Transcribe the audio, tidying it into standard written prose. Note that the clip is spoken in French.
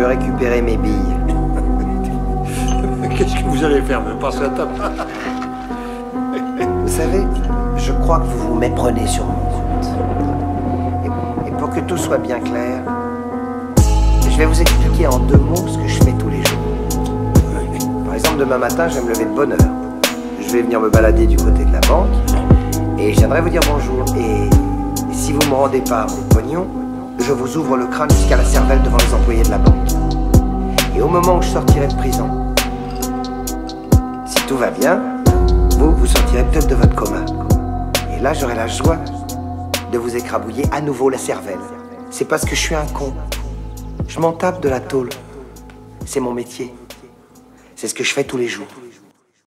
veux récupérer mes billes. Qu'est-ce que vous allez faire, me passer la table? Vous savez, je crois que vous vous méprenez sur mon compte. Et pour que tout soit bien clair, je vais vous expliquer en 2 mots ce que je fais tous les jours. Par exemple, demain matin, je vais me lever de bonne heure. Je vais venir me balader du côté de la banque et je viendrai vous dire bonjour. Et si vous ne me rendez pas mon pognon, je vous ouvre le crâne jusqu'à la cervelle devant les employés de la banque. Et au moment où je sortirai de prison, si tout va bien, vous sortirez peut-être de votre coma. Et là, j'aurai la joie de vous écrabouiller à nouveau la cervelle. C'est parce que je suis un con. Je m'en tape de la tôle. C'est mon métier. C'est ce que je fais tous les jours.